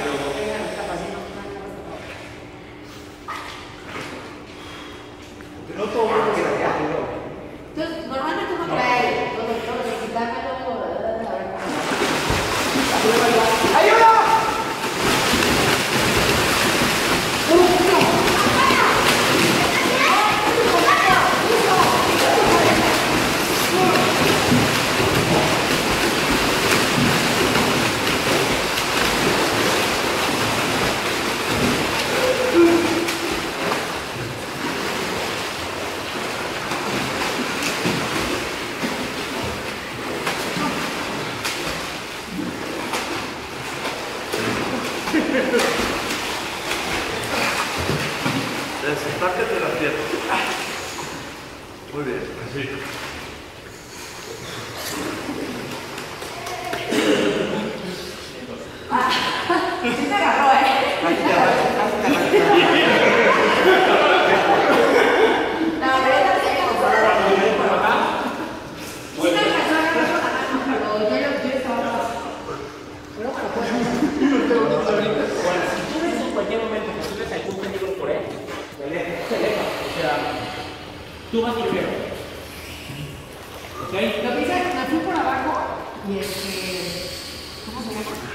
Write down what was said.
No todo el mundo quiere allá. Entonces, normalmente uno trae todo lo que quitármelo, ¡ayuda! Destáquete las piernas. Muy bien, así. Sí te agarró, ¿eh? No, pero esta se sí me alcanzó a agarrar con la mano, pero yo estaba... Bueno, si tú ves en cualquier momento que tú ves algún peligro por él, te alejas. O sea, tú vas primero. ¿Ok? Lo que hice, me fui por abajo y ¿cómo se llama?